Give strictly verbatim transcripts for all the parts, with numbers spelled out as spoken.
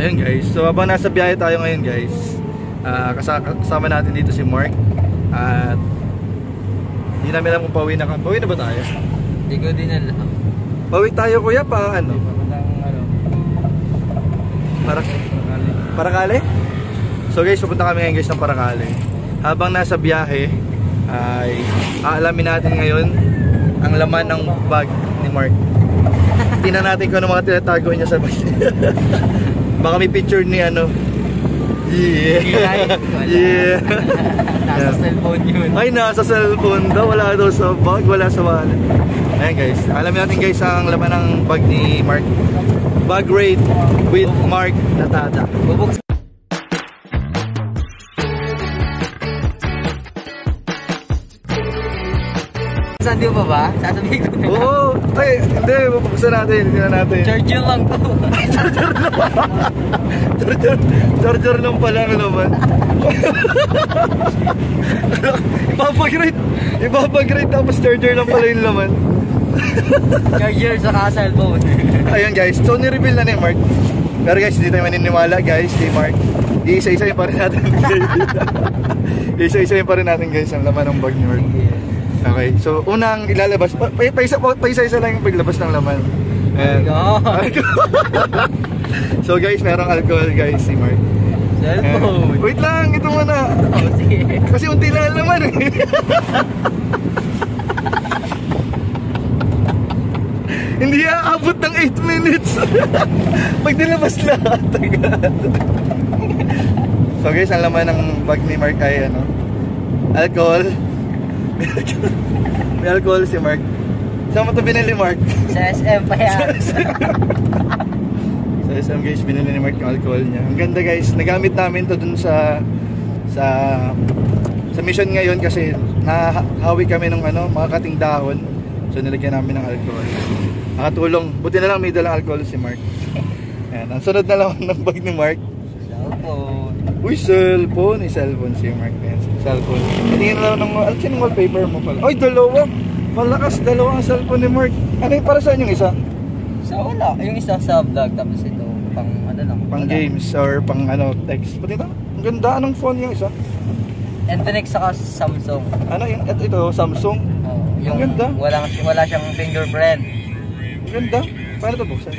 Ayun guys, so habang nasa biyahe tayo ngayon guys, uh, kasama natin dito si Mark. At hindi namin alam kung pauwi na ka. Pauwi na ba tayo? Hindi ko din alam. Pauwi tayo kuya pa ano? Para Paracale? So guys, pupunta kami ngayon guys ng Paracale. Habang nasa biyahe ay aalamin natin ngayon ang laman ng bag ni Mark. Tingnan natin kung ano mga tinatago niya sa bag. Baka may picture ni ano. Yeah. Yeah. Nasa cellphone yun. Ay, nasa cellphone daw. Wala daw sa bag. Wala sa wallet. Ayan guys. Alamin natin guys ang laman ng bag ni Mark. Bag rate with Mark Natada. Bubuk. Saan di pa ba? Sasabihin ko na. Oo. Ay, hindi. Bubuksan natin. Hindi na natin. Charger lang to. Charger. Charger lang pala ang laman. Ipapag-rate. Ipapag-rate tapos charger lang pala yung laman. Charger saka cellphone. Ayun guys. So, ni-reveal na ni Mark. Pero guys, hindi tayo maniniwala guys kay Mark. Iisa-isayin pa rin natin guys. Iisa-isayin pa rin natin guys ang laman ng bag ni Mark. Okay, so unang ilalabas, pa, pa, pa, isa, pa isa-isa lang yung paglabas ng laman. And, so guys, merong alcohol guys si Mark. Cellphone. And, wait lang, ito muna. Oh, sige. Kasi unti lang laman eh. Hindi aabot ng eight minutes. Pag nilabas lahat agad. So guys, ang laman ng bag ni Mark ay ano, alcohol. May alcohol si Mark. Saan mo ito binili Mark? Sa S M pa yan. Sa S M guys, binili ni Mark yung alcohol niya. Ang ganda guys, nagamit namin to dun sa sa sa mission ngayon kasi nahawi kami ng ano, mga kating dahon. So nilagyan namin ng alcohol. Nakatulong, buti na lang may dalang alcohol si Mark. Ayan, ang sunod na lang ng bag ni Mark. Cellphone. Uy, cellphone. May cellphone si Mark. Ayan, cellphone. Tingin na lang ng, alam siya ng wallpaper mo pala. Ay, dalawa. Malakas, dalawa ang cellphone ni Mark. Ano yung para saan yung isa? Sa wala. Yung isa sa vlog, tapos ito pang ano lang. Pang wala. Games or pang ano, text. Pati ito, ang ganda. Anong phone yung isa? Infinix saka Samsung. Ano yung, ito, ito Samsung? Oh, yung ang ganda. Wala, wala siyang fingerprint. Ang ganda. Paano ito buksan?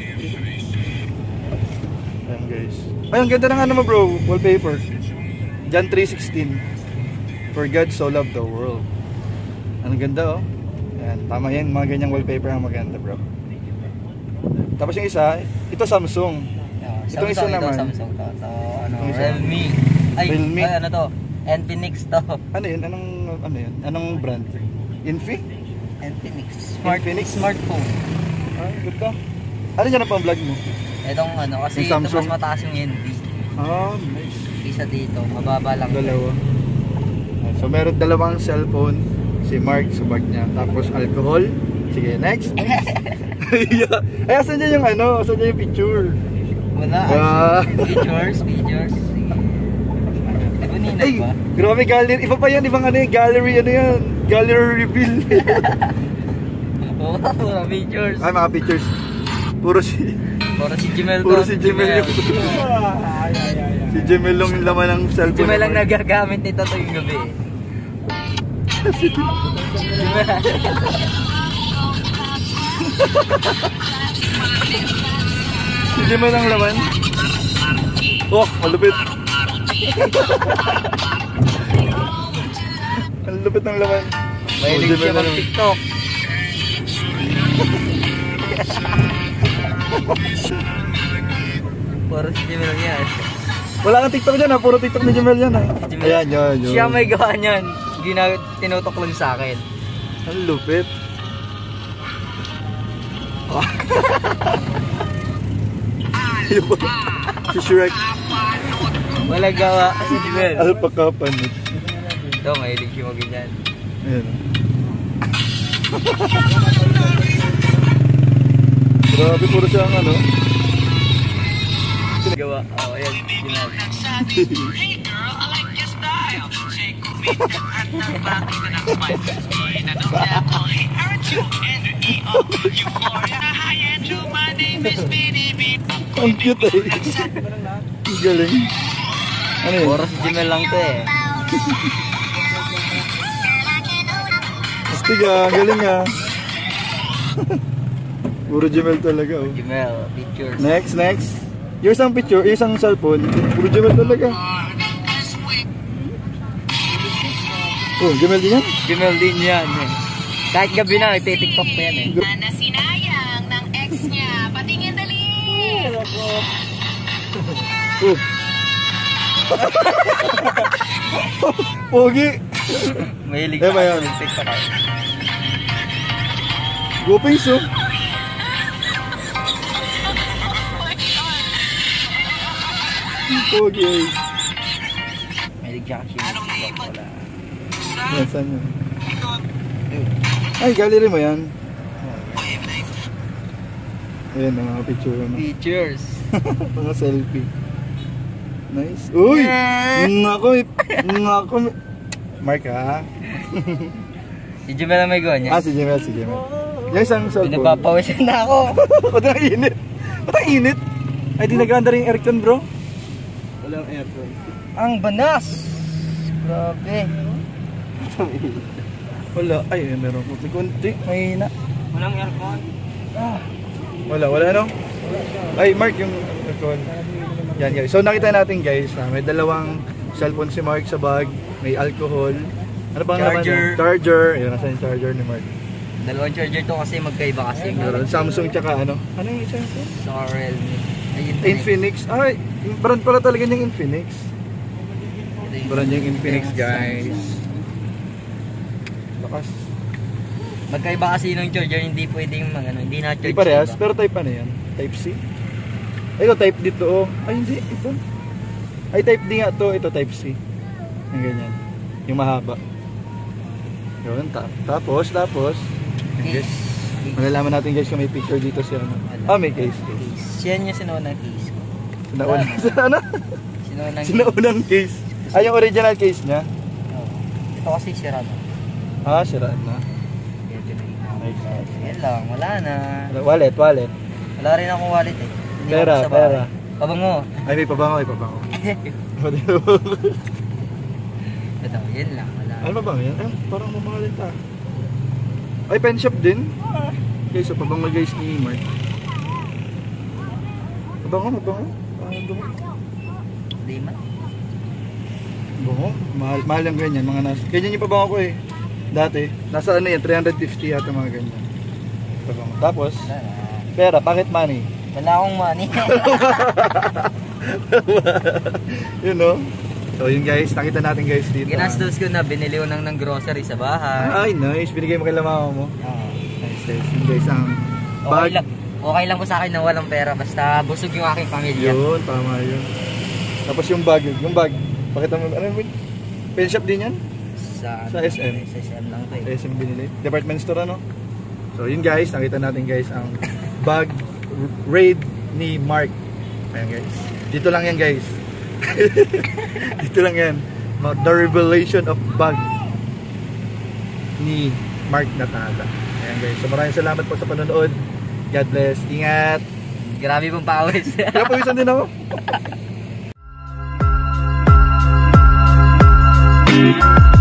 Ayan guys. Ay, ang ganda ng ano mo bro, wallpaper. John three sixteen. For God so loved the world. Ang ganda oh. Ayan, tama yan, mga ganyang wallpaper ang maganda bro. Tapos yung isa, ito Samsung. Yeah, Itong isa ito, naman. Samsung to. So, ano, Itong isa. Realme. Ay, Realme. ay, ano to? Infinix to. Ano yun? Anong, ano yun? Anong brand? Infi? Infinix. Smart, Infinix? Smartphone. Ah, good ka. Ano yan ang pang vlog mo? Itong ano, kasi Yung ito Samsung? mas mataas yung N D. Ah, nice. Isa dito, mababa lang. Dalawa. So meron dalawang cellphone si Mark sa bag niya. Tapos alcohol. Sige, next. Yeah. Ay, asan dyan yung ano? Asan dyan yung picture? Wala. Ah. Pictures, pictures. Di ba ninay Ay, ba? grabe gallery. Iba pa yan, ibang ano yung gallery, ano yan? Gallery reveal. Oo, puro pictures. Ay, mga pictures. Puro si... Puro si Jimel to. Puro si Jimel yung... Si Jimel lang yung laman ng cellphone. Jimel lang nagagamit nito to yung gabi. Jimel. Si Jimel lang laman. Oh, malupit. Ang lupit ng laman. Mahilig Oh, siya Jimel mag-TikTok. Puro si Jimel lang yan. Wala kang TikTok dyan ha, puro TikTok ni Jimel yan ha. Si Jimel. Ayan, yun, yun. Siya may gawa niyan. Gina tinutok lang sa akin. Ang lupit. Si Shrek. Wala gawa si Jimel. Alpaca panit. Ito, mahilig siya mag-ganyan. Ayan. Grabe, puro siya ang ano. Gawa. Oh, ayan. Jimel. Ang cute eh. Galing. Ano yun? Oras si Jimel lang to eh. Astig ah, galing ah. Puro Jimel talaga oh. Jimel, pictures. Next, next. Yung isang picture, yung isang cellphone, puro Jimel talaga. Oh, Jimel din yan? Jimel din yan eh. Kahit gabi na, iti-tiktok pa yan eh. Na sinayang ng ex niya. Patingin dali! Oh. Pogi! Mahilig Eh, ka ba yan? sa TikTok ako. Gopings oh. Pogi eh. Mahilig siya kasi yung TikTok. Wala. Yan, saan yun? Ay, gallery mo yan. Ayan, ang mga picture mo. Pictures. Mga selfie. Nice. Uy! Nako, nako. Mark ha? Si Jimel ang may gonya. Ah, si Jemel, si Jemel. Yung isang cellphone. Pinapapawisan na ako. Ba't ang init? Ba't ang init? Ay, di naganda rin yung aircon bro. Walang aircon. Ang banas! Grabe. Wala. Ay, meron ko. May konti. Mahina. Walang aircon. Ah. Wala, wala no? Ay, Mark yung aircon. Yan guys. So nakita natin guys, na may dalawang cellphone si Mark sa bag. May alcohol. Ano pang Charger. naman? Charger. Ayun, nasa yung charger ni Mark. Dalawang charger to kasi magkaiba kasi. Meron Samsung tsaka ano? Ano yung isa yun? Sa Realme. Ayun. Infinix. Ay, yung brand pala talaga yung Infinix. Ito yung- Brand yung Infinix guys. Lakas. Magkaiba kasi yung charger, hindi pwedeng mag ano, hindi na-charge. Hindi parehas, diba? pero type ano yan? Type C? Ay, ito type D to oh. Ay, hindi. Ito. Ay, type D nga to. Ito type C. Yung ganyan. Yung mahaba. Yun, ta tapos, tapos. Yes. Case. Malalaman natin guys kung may picture dito siya. Ano. Ah, may case. case. Case. Yan yung sinuunang case ko. Sinaunang, ano? Sinuunang Sinaunang case. Ay, yung original case niya. Oh. Ito kasi sira na. Ah, siraan na. Nice. Yan lang, wala na. Wallet, wallet. Wala rin akong wallet eh. Hindi Pera, ako sa bahay. pera. Pabango. Ay, may pabango, may pabango. Ito, yan lang, wala. Ano ba bang yan? Ay, parang mamahalin ta. Ay, pen shop din. Okay, so pabango guys ni Mark. Pabango, mabango. Ah, bango. Hindi man. Bango. Mahal, mahal ang ganyan, mga nas. Ganyan yung pabango ko eh. Dati. Nasa ano yan, three fifty yata mga ganyan. Pabango. Tapos, Wala na. pera, pocket money. Wala akong money. Yun no? So yun guys, nakita natin guys dito. Ginastos ko na, binili ko nang ng grocery sa bahay. Ay, nice. Binigay mo kay mama mo. Oo. Nice, nice. Yun guys, ang Okay bag. lang. Okay lang po sa akin na walang pera basta busog yung aking pamilya. Yun, tama yun. Tapos yung bag, yung bag. Pakita mo, ano yun? Pen shop din yan? Sa, Sa S M. Sa S M lang to Sa eh. S M binili. Department store ano? So yun guys, nakita natin guys ang bag raid ni Mark. Ayan guys. Dito lang yan guys. Dito lang yan. The revelation of bag ni Mark Natala. Ayan guys. So maraming salamat po sa panonood. God bless. Ingat. Grabe pong pawis. Kaya pawisan din ako.